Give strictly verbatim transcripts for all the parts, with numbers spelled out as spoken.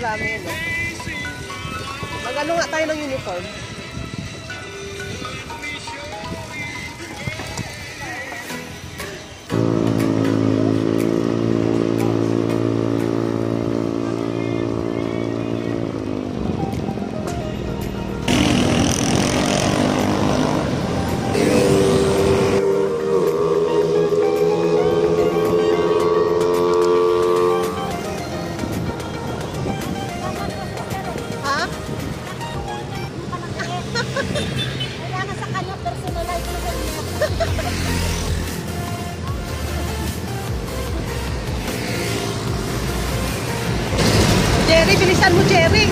marami yun. Eh. Mag-ano nga tayo ng uniform. Jerry, bilisan mo, Jerry.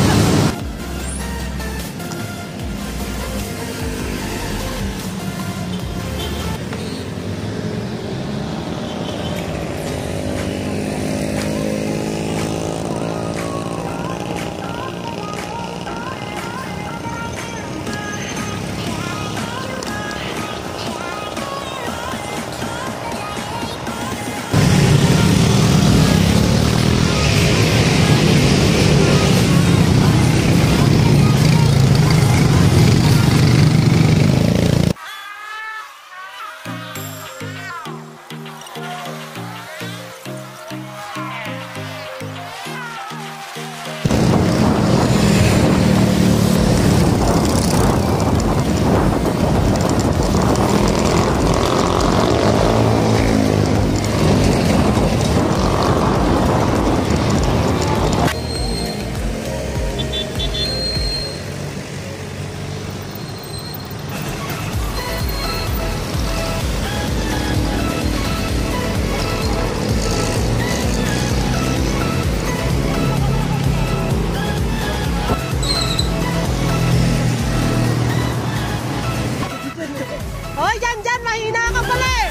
Hoy, dyan, dyan! Mahina ka pala eh!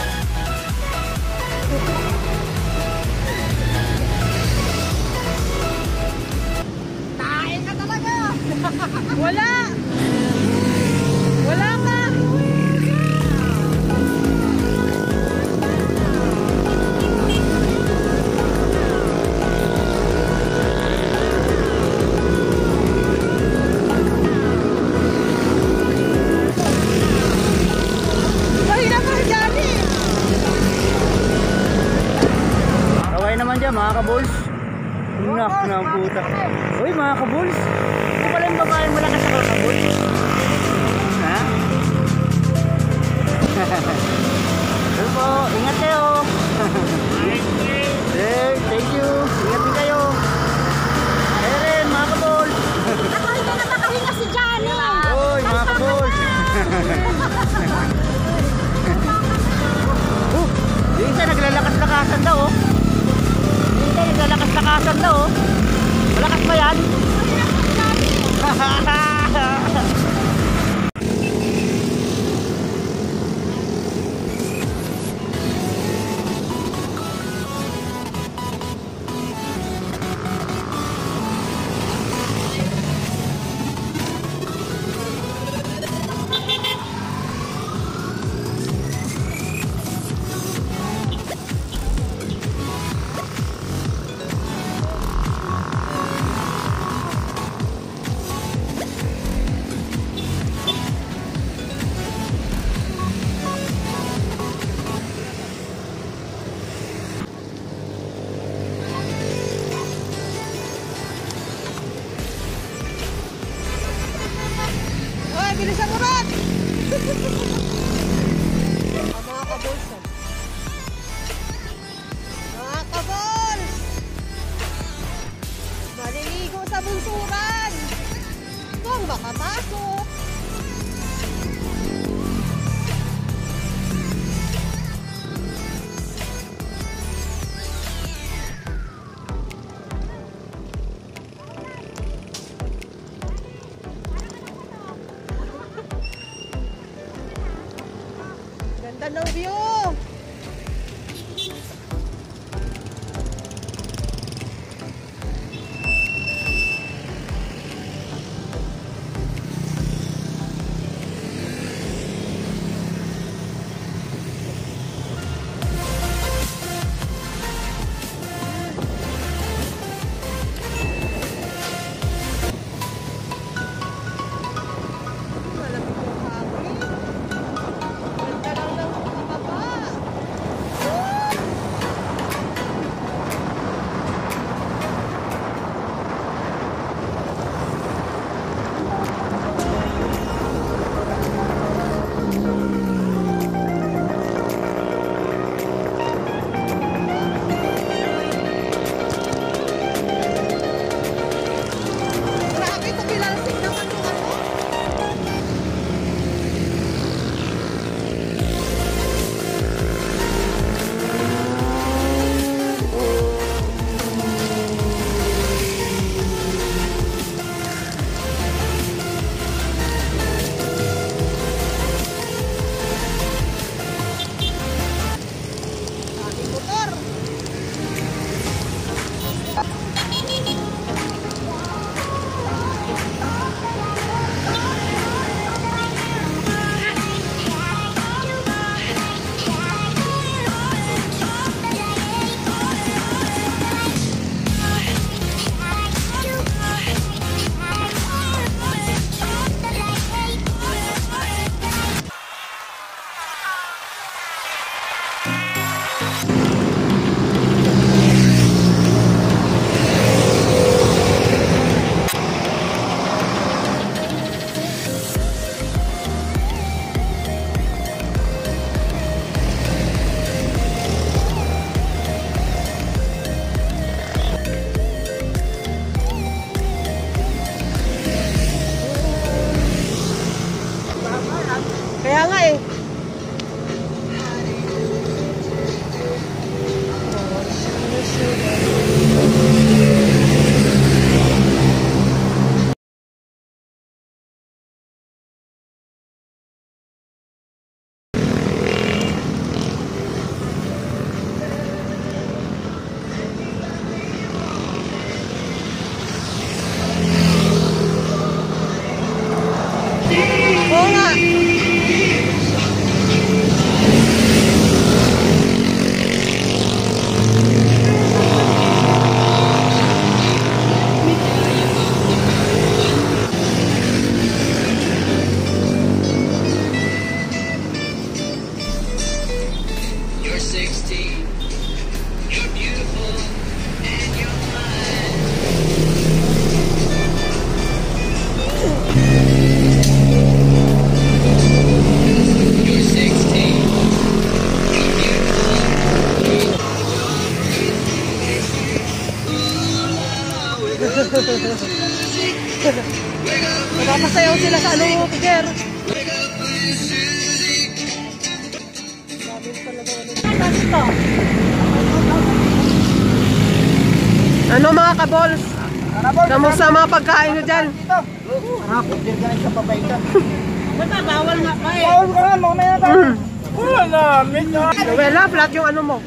Tae ka talaga! Wala! Wala ka! Naman mga kabols. Nak na puta. Uy mga kabols. Ito pala yung babae malakas ako kabols. Ha? Hello po. Ingat kayo. Hey, thank you. Ingat din kayo. Hey rin mga kabols. Ako rin na nakahinga si Johnny. Uy mga kabols. Oh, yung isa naglalakas-lakasan daw oh. Naglalakas-lakasan daw oh. Malakas ba yan? Bilisan mo rin! Ang mga kabols. Mga kabols! Maliligo sa bunsuran! Huwag makapasok! Ganda ng view! Kaya nga eh. Oo nga. You're sixteen, you're beautiful, and you're mine. You're sixteen, you're beautiful. Nagpapasayaw sila sa ano, Piger. Ano mga kabols? Kamusta mga pagkain nyo dyan? Harapot din ka sa pabayta. Basta bawal nga pa eh. Bawal ka na, mamaya na. Wala na, mit na. Wala, flat yung ano mo.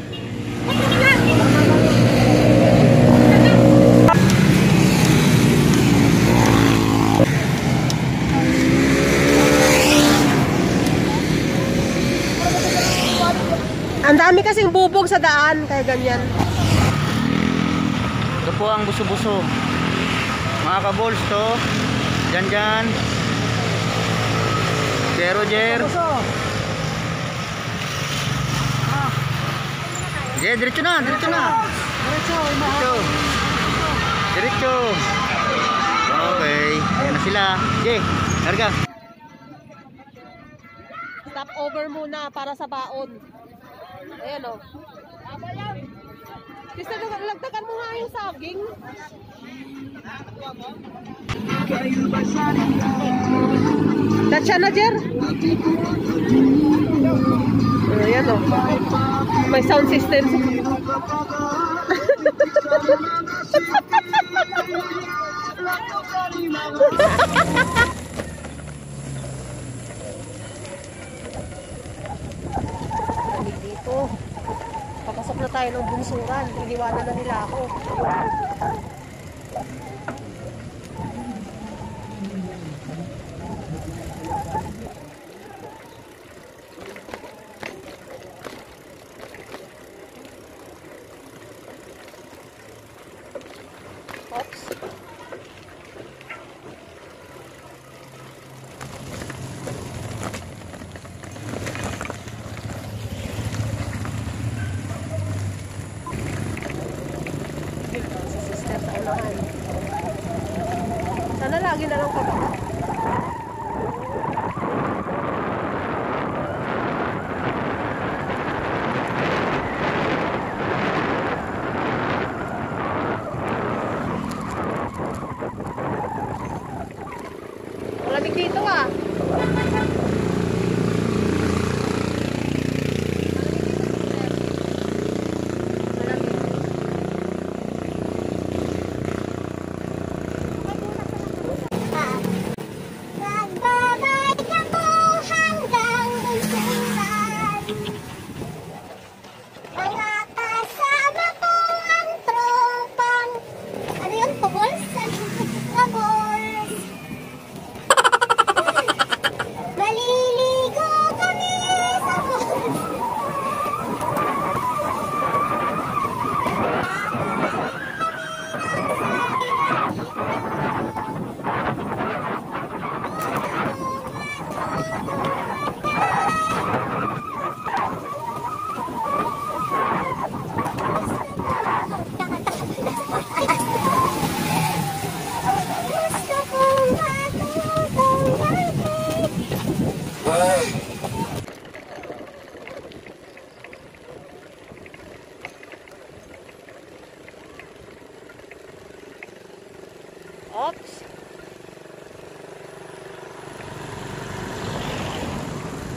Ang dami kasing bubog sa daan, kaya ganyan. Ito po ang buso-buso. Mga kabols to. Dyan dyan. Pero Jer. Jer, diretso na, diretso na. Diretso. Diretso. Okay. Ayan na sila. Jer, larga. Stop over muna para sa baon. Ayan o. Kasi lagdagan mo nga yung saging. Datsya na, Jer. Ayan o. May sound system. Dito. Papasok na tayo ng bungsuran. Iniwanan na nila ako. Oops. Sana lagi na lang pa ba? Malamig dito ah. Nagbabalik ako hanggang bunsuran. Mga kasama ko ang tropang. Ano yun? Pabols? Pabols. Maliligo kami sa pool. Gusto kong matutong Oops.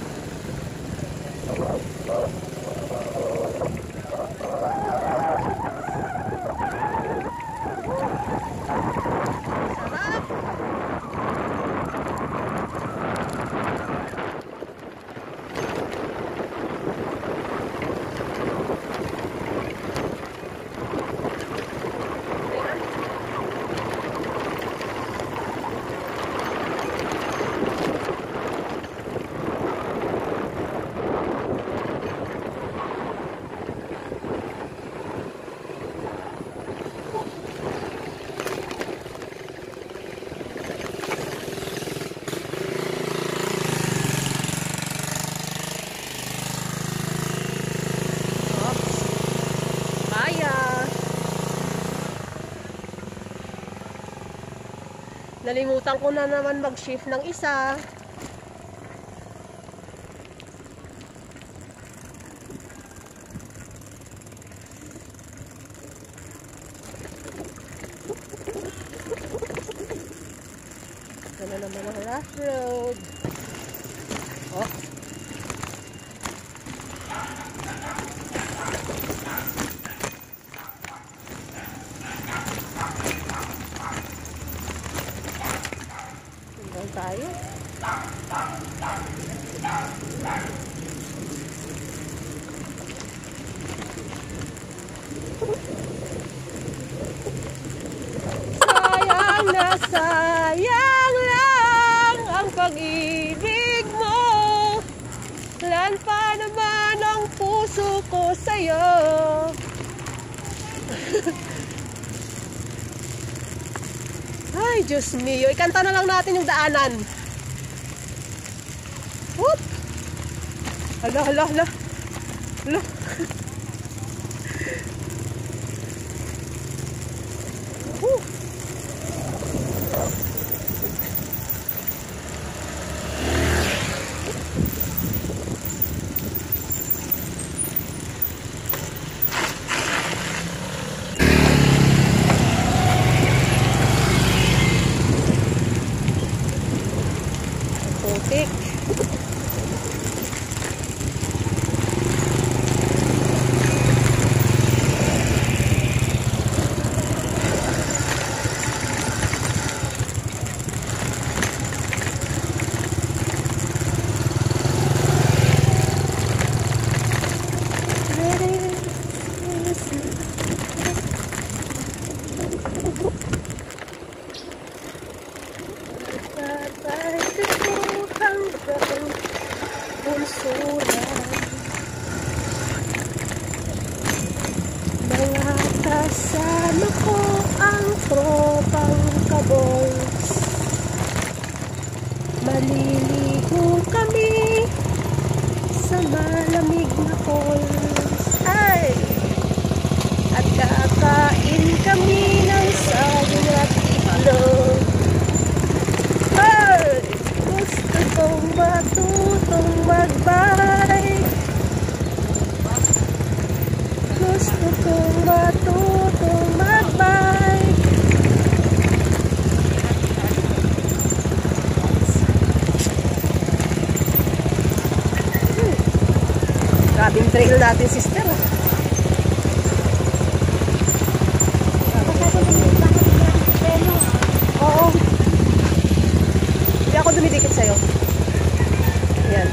Nalimutan ko na naman mag-shift ng isa. Ito na naman ang rough road. Oh. Tingnan tayo. Sayang na sayang lang ang pag-ibig mo. Lan pa naman ang puso ko sa'yo. Ay, Diyos mio. Ikanta na lang natin yung daanan. Whoop! Hala, hala, hala. Hala. Whew. Putik. Mga kasama ko ang tropang kabols. Maliligo kami sa malamig na falls. Ay! At kakain kami ng saging at itlog. Ay! Gusto kong matutong magbike. Gusto kong matutong magbike. Hmm. Grabing trail natin, sister. Oo. Hindi ako dumidikit sa'yo. Yan.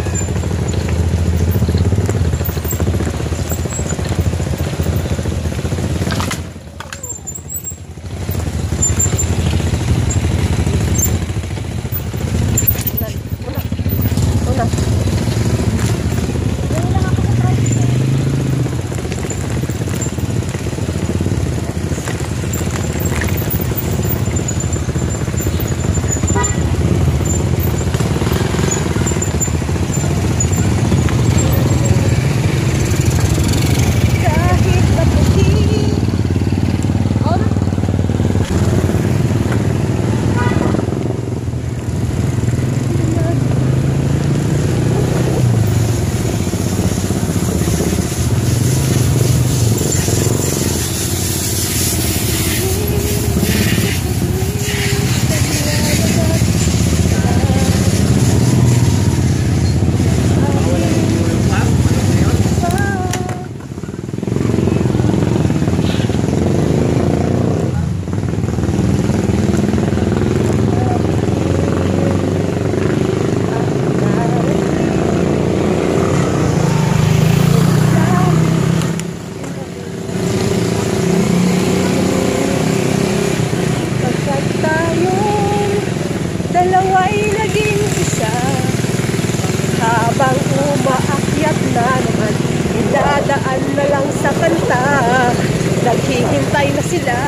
Dalawa'y naging isa. Habang umaakyat na naman, idadaan na lang sa kanta. Naghihintay na sila.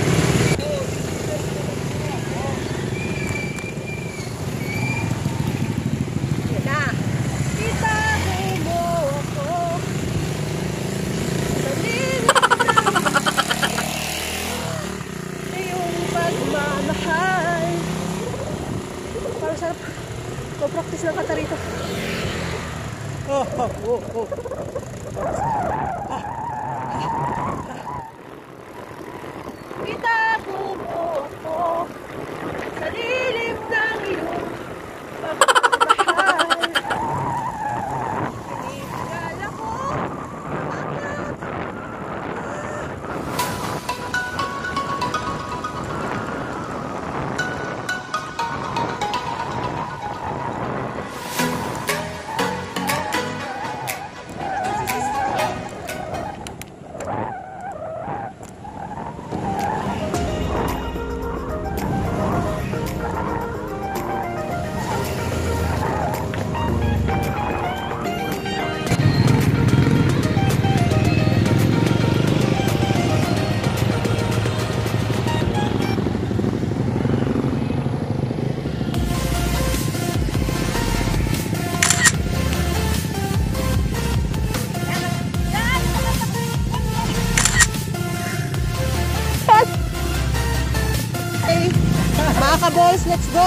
Yan na. Itago mo ako sa lilim ng iyong pagmamahal. Oh, oh, oh, oh. Itago mo sa lilim ng iyong pagmamahal. Pinigyan ako agad. Mga ka-balls, let's go!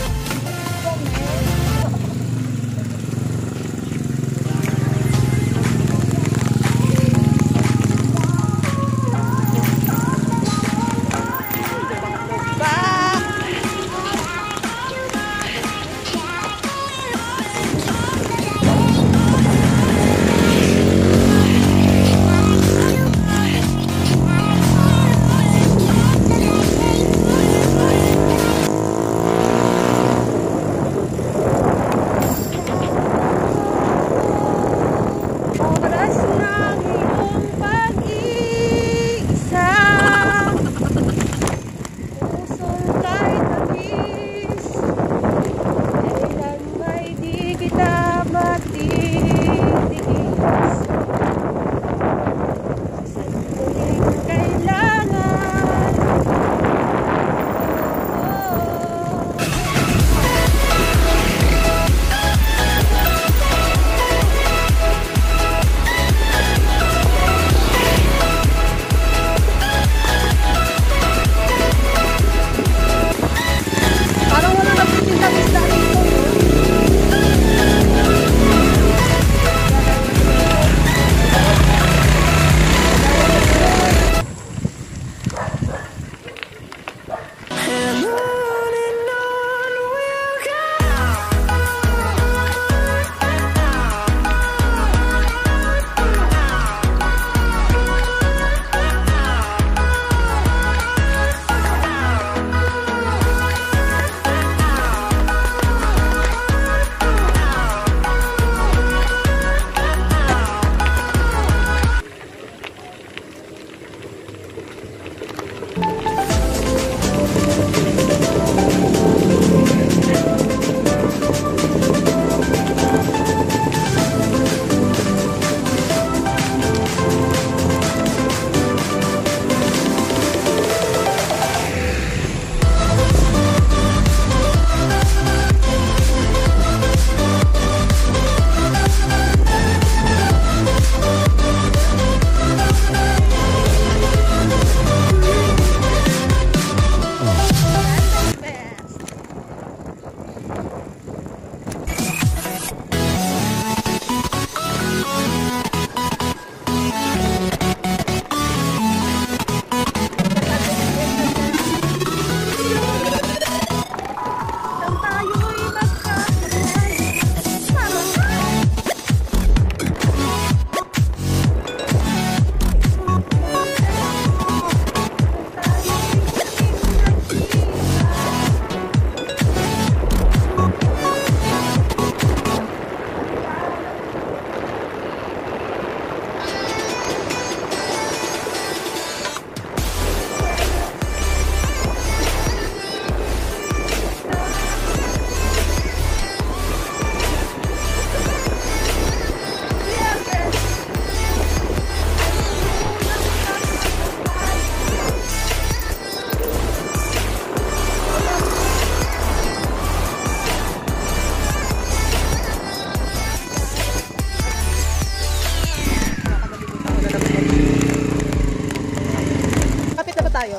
tayo.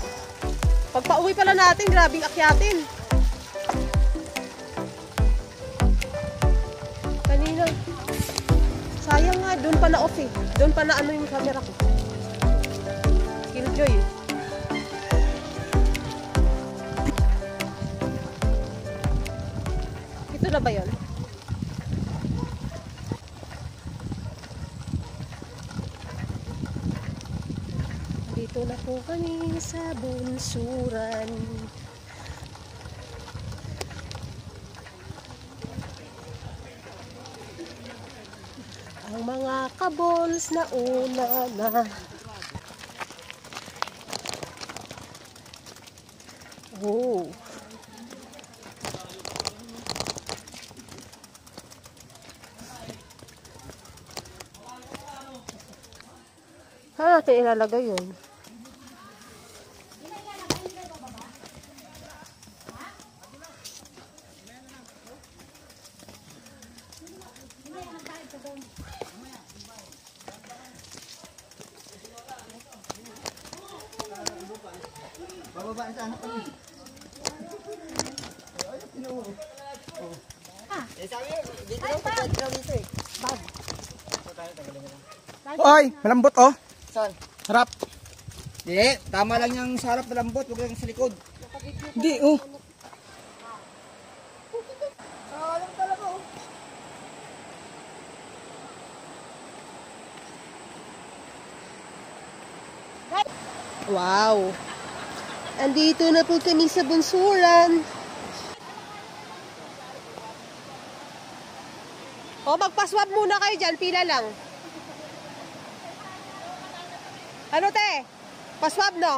Pagpa-uwi pala natin, grabing akyatin. Sayang nga, doon pa na off eh. Doon pa na ano yung camera ko. Killjoy. Ito na ba yun? Dito na po kami sa bunsuran. Ang mga kabols na una na. Oh. Saan natin ilalagay yun? Bababa sa anak kami. Eh, sabi, dito lang pagkakit daw dito eh. Bag. Oy, malambot oh. Saan? Harap. Hindi, tama lang yung sa harap malambot, huwag lang sa likod. Hindi oh. Alam talaga oh. Wow! Andito na po kami sa bunsuran. O, magpaswab muna kayo dyan. Pila lang. Ano, te? Paswab, no?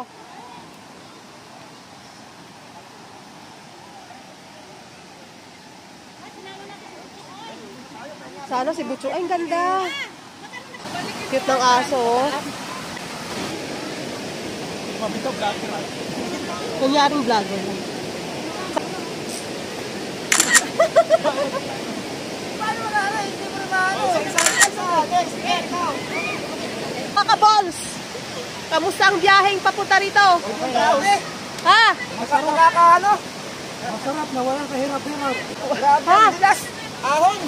Sana si Butchong. Ay, ang ganda. Cute ng aso, oh. Kunyaring vlogger. Paano mo na ano? Hindi mo na ano? Kakabols! Kamusta ang biyaheng papunta rito? Ha? Masarap ka ano? Masarap na walang kahirap-hirap. Ha? Bilas! Ahon!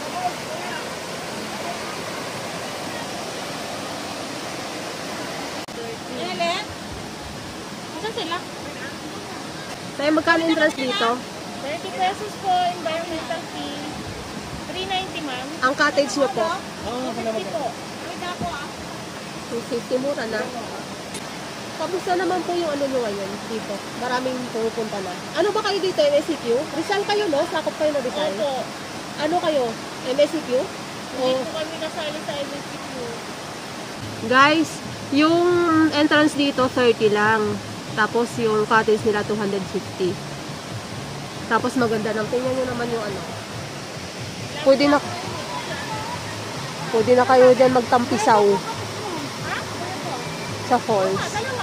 Saan sila? Tayo, magkano entrance dito? thirty pesos po, environmental fee. three ninety, ma'am. Ang cottage nyo po? fifty po. two fifty, mura na. Kamusta naman po yung ano nyo ngayon dito? Maraming pumupunta na. Ano ba kayo dito, M S C Q? Rizal kayo, no? Sakop kayo na Rizal? Opo. Ano kayo? M S C Q? Hindi po kami kasali sa M S C Q. Guys, yung entrance dito, thirty lang. Tapos yung cottage nila, two hundred fifty. Tapos maganda lang. Tingnan nyo naman yung ano. Pwede na, pwede na kayo dyan magtampisaw sa falls.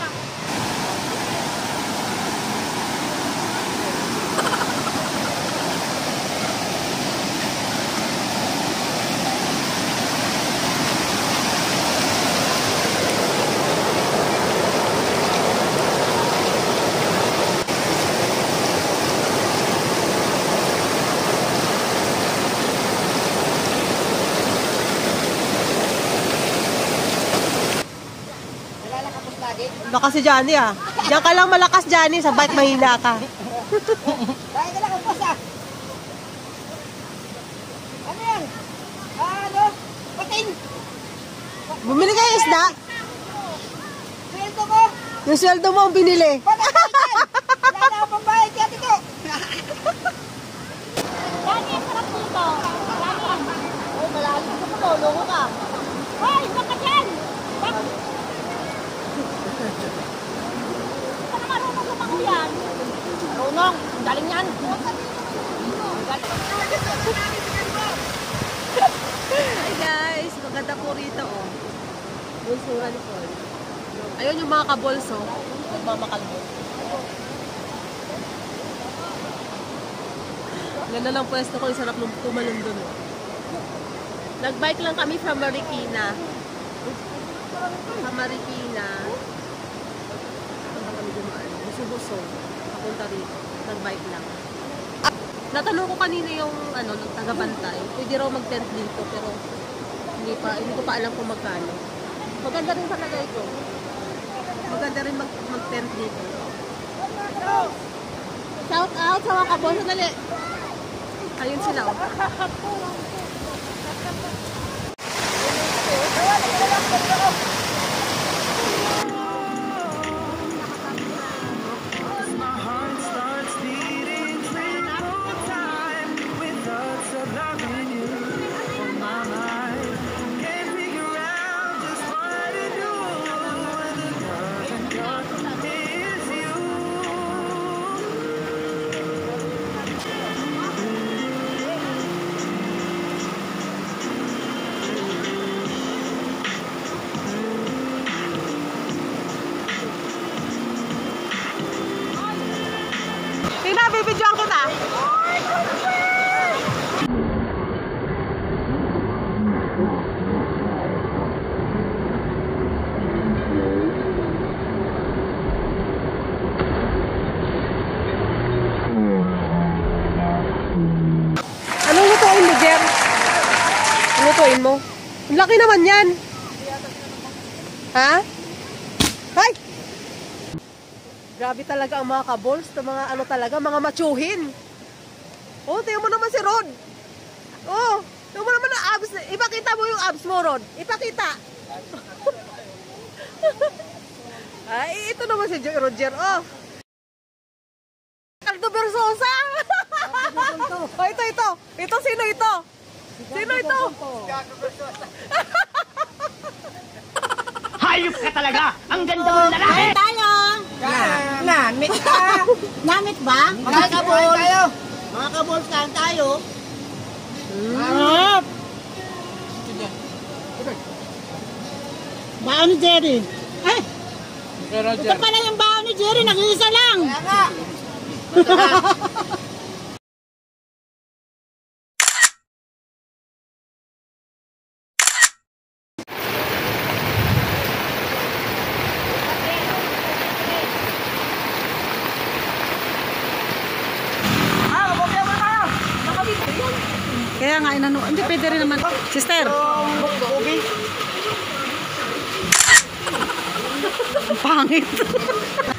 Baka si Johnny ah. Diyan ka lang malakas, Johnny. Sa bike mahina ka. Kaya ka lang ang pasa! Ano yan? Ano? Pating! Bumili kayo isda. Sweldo ko! Yung sweldo mo ang binili. Wala na akong pambayad kaya dito! Dani, ang sarap po ito. Dani. Oh, malalim ko po, loko ka! Hoy, baka dyan! Bak... Baka marunong lumango yan. Marunong! Galing yan! Hi guys, maganda po rito oh. Bunsuran po. Ayun yung mga kabolso. Nagmamakalbo. Ganda ng pwesto ko, yung sarap nung tumalon dun oh. Nagbike lang kami from Marikina. Sa Marikina. Ano kami dumaan? Buso-buso. Papunta rito. Nagbike lang. Natanong ko kanina yung ano, ng taga-bantay. Pwede raw mag-tent dito pero Hindi pa, hindi ko pa alam kung magkano. Maganda rin talaga ito. Maganda rin mag, mag-tent dito. Shout out sa mga kabon. Sandali. Ayun sila. Oh. Tina, bibidyoan kita. Anong lutuin mo, Jer? Anong lutuin mo? Ang laki naman yan. Ha? Hay! Grabe talaga ang mga kabols, na mga ano talaga, mga machuhin. Oh, tingnan mo naman si Rod. Oh, tingnan mo naman ang abs. Ipakita mo yung abs mo, Rod. Ipakita. Ay, ito naman si Roger. Oh. Aldo Versosa. Oh, ito, ito. Ito, sino ito? Sino ito? Hayop ka talaga! Ang ganda mong lalaki! Tayo! Namit ka! Namit ba? Mga kabol! Mga kabols, kain tayo. Harap! Baon ni Jerry. Ay! Ito pala yung baon ni Jerry, nag-iisa lang. Kaya nga! Kaya nga, inano, hindi pwede rin naman. Sister. Ang pangit.